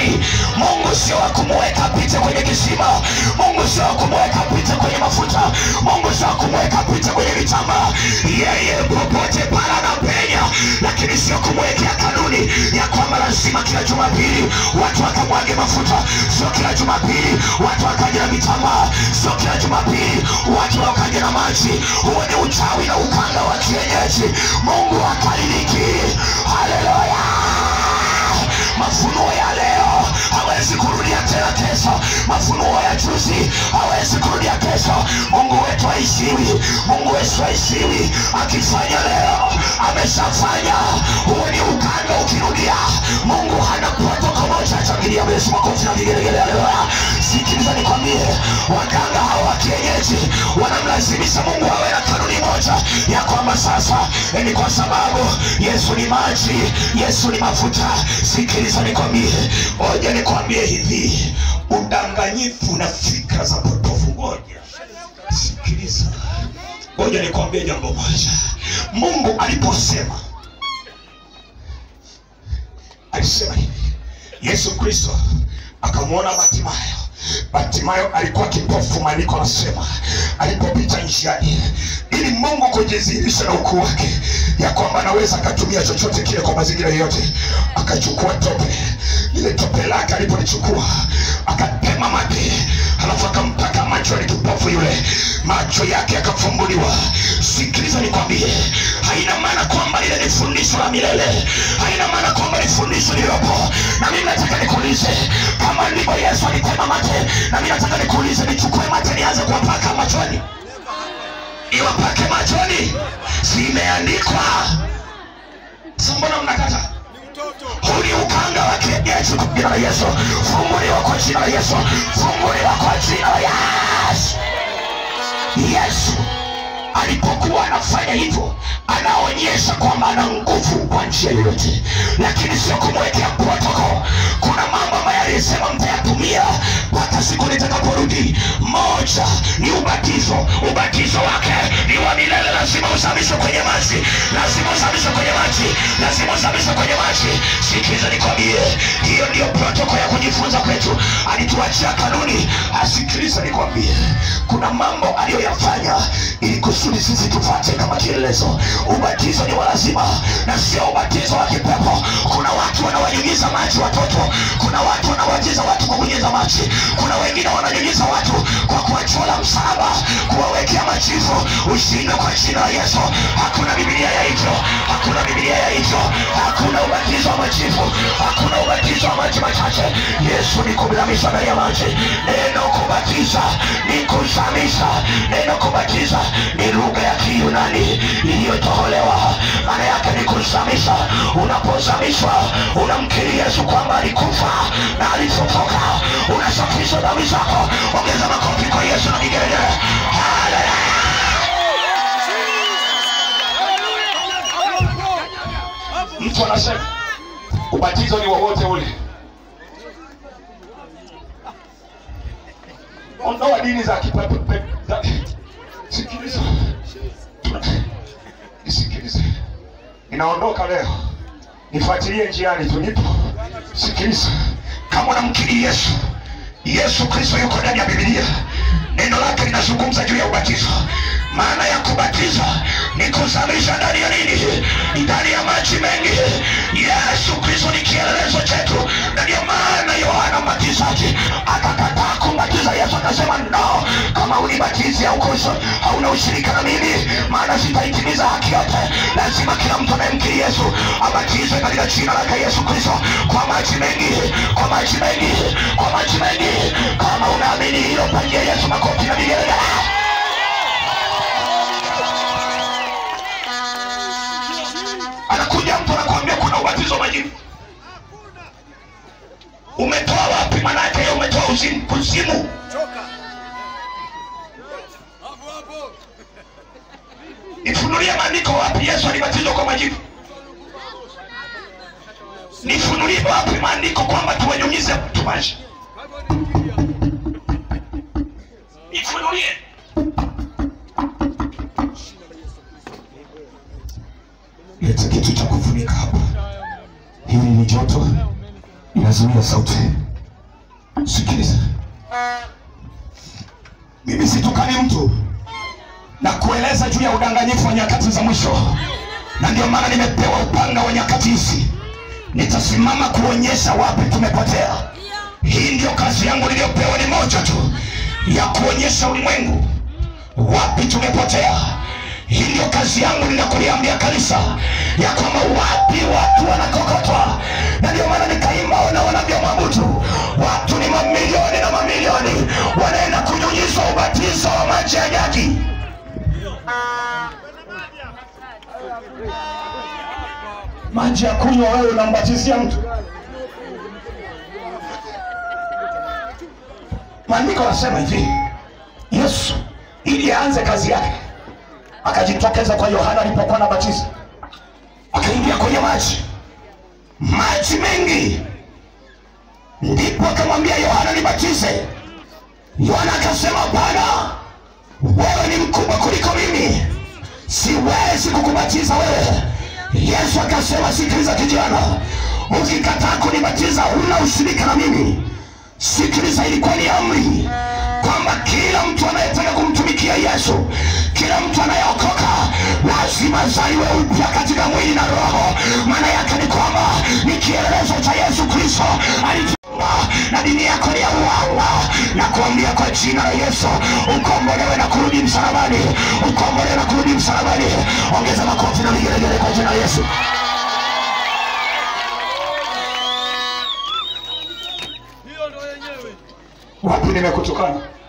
maji. Mungu sio wa kumweka apite kwenye kisima. Mungu sio wa kumweka apite kwenye mafuta. Mungu sio wa kumweka apite kwenye vitambaa. Yeye popote pale anapenya, lakini sio kumwekea kanuni ya kwamba lazima kila Jumapili watu wakamwage mafuta. Sio kila Jumapili watu wakaje na vitambaa. Sio kila Jumapili watu wakaje na maji. Huo ni uchawi na ukanga wa kienyeji. Mungu akaridhiki. Haleluya. Mafunuo ya leo hawezi kurudia tena kesho. Mafunuo ya juzi hawezi kurudia kesho. Mungu wetu haishiwi. Mungu wetu haishiwi. Akifanya leo ameshafanya. Huo ni ukanga ukirudia. Mungu hana protoko moja. Changilia Yesu makofi na vigelegele. Haleluya. Sikiliza nikwambie, waganga hawa kienyeji wanamlazimisha Mungu awe na kanuni moja ya kwamba sasa ni kwa sababu Yesu ni maji, Yesu ni mafuta. Sikiliza nikwambie, ngoja nikwambie hivi, udanganyifu na fikra za potofu. Ngoja sikiliza, ngoja nikwambie jambo moja. Mungu aliposema, alisema hivi. Yesu Kristo akamwona Bartimayo alikuwa kipofu. Maandiko yanasema alipopita njiani, ili Mungu kujidhihirisha na ukuu wake ya kwamba anaweza akatumia chochote kile kwa mazingira yote, akachukua tope. Ile tope lake alipolichukua akatema mate, halafu akampaka macho ya kipofu yule, macho yake yakafumbuliwa. Sikiliza nikwambie, haina maana kwamba ile ni fundisho la milele. Haina maana kwamba ni fundisho lilopo. Na mimi nataka nikuulize, kama ndivyo Yesu alitema mate, na mimi nataka nikuulize, nichukue mate nianze kuwapaka machoni? Iwapake machoni? Si imeandikwa? Mbona mnakata? Huu ni ukanga wa kienyeji kwa jina la Yesu. Funguliwa kwa jina la Yesu. Funguliwa kwa jina la Yesu. Yesu alipokuwa anafanya hivyo, anaonyesha kwamba ana nguvu kwa njia yoyote, lakini sio kumwekea protoko. Kuna mambo ambayo alisema mtayatumia mpaka siku nitakaporudi. Moja ni ubatizo. Ubatizo wake ni wa milele. Lazima uzamishwe kwenye maji. Lazima uzamishwe kwenye maji. Lazima uzamishwe kwenye maji. Sikiliza nikwambie, hiyo ndio protoko ya kujifunza kwetu. Alituachia kanuni. Asikiliza nikwambie, kuna mambo aliyoyafanya ili kusudi sisi tufuate kama kielelezo. Ubatizo ni wa lazima na sio ubatizo wa kipepo. Kuna watu wanawanyunyiza maji watoto. Kuna watu wanawatiza watu kwa kunyunyiza maji. Kuna wengine wananyunyiza watu kwa kuwachola msalaba, kuwawekea majivu. Ushindwe kwa jina la Yesu. Hakuna Biblia ya hivyo. Hakuna Biblia ya hivyo. Hakuna ubatizo wa majivu. Hakuna ubatizo wa maji machache. Yesu ni kuzamisha ndani ya maji. Neno kubatiza ni kuzamisha. Neno kubatiza ni lugha ya Kiyunani iliyotoholewa. Maana yake ni kuzamisha. Unapozamishwa unamkiri Yesu kwamba alikufa na alifufuka. Unasafisha dhambi zako. Ongeza makofi kwa Yesu na vigelegele. Haleluya. Mtu anasema ubatizo ni wowote ule. Ondoa dini za kipepo. Sikiliza. Sikiliza. Ninaondoka leo. Nifuatilie njiani tu nipo. Sikiliza. Kama unamkiri Yesu, Yesu Kristo yuko ndani ya Biblia. Neno lake linazungumza juu ya ubatizo. Maana ya kubatiza ni kuzamisha ndani ya nini? Ndani ya maji mengi. Yesu Kristo ni kielelezo chetu. Na ndio maana Yohana Mbatizaji akakataa kumbatiza Yesu, akasema no, kama unibatizi au kuso hauna ushirika na mimi, maana sitaitimiza haki yote. Lazima kila mtu anayemkiri Yesu abatizwe katika jina lake Yesu Kristo kwa maji mengi, kwa maji mengi, kwa maji mengi. Kama unaamini hilo, pangia Yesu makofi na vigelegele. Anakuja mtu anakuambia kuna ubatizo majivu. Umetoa wapi? Maana yake umetoa kuzimu. Nifunulie maandiko wapi Yesu alibatizwa kwa majivu. Nifunulie wapi maandiko kwamba tuwanyunyize mtu maji. Nifunulie. Leta kitu cha kufunika hapa. Hili ni joto, inazuia sauti. Sikiliza, mimi situkani mtu na kueleza juu ya udanganyifu wa nyakati za mwisho, na ndio maana nimepewa upanga wa nyakati hizi. Nitasimama kuonyesha wapi tumepotea. Hii ndio kazi yangu niliyopewa, ni moja tu, ya kuonyesha ulimwengu wapi tumepotea. Hii ndio kazi yangu, ninakuliambia kanisa ya kwamba wapi watu wanakokotwa. Na ndio maana nikaimba ona wanavyomwabudu. Watu ni mamilioni na mamilioni wanaenda kunyunyizwa ubatizo wa maji ya nyaki. Maji ya kunywa wewe unambatizia mtu. Maandiko yanasema hivi, Yesu ili aanze kazi yake akajitokeza kwa Yohana alipokuwa anabatiza. Akaingia kwenye maji mengi, ndipo akamwambia Yohana nibatize. Yohana akasema Bwana, wewe ni mkubwa kuliko mimi, siwezi kukubatiza wewe. Yesu akasema sikiliza kijana, ukikataa kunibatiza huna ushirika na mimi. Sikiliza, ilikuwa ni amri kwamba kila mtu anayetaka kumtumikia Yesu, kila mtu anayeokoka lazima azaliwe upya katika mwili na roho. Maana yake ni kwamba ni kielelezo cha Yesu Kristo alichoma, na dini yako ni ya uongo. Na kuambia kwa jina la Yesu ukombolewe na kurudi msalabani, ukombolewe na kurudi msalabani. Ongeza makofi na vigelegele kwa jina la Yesu. Wapi nimekutukana?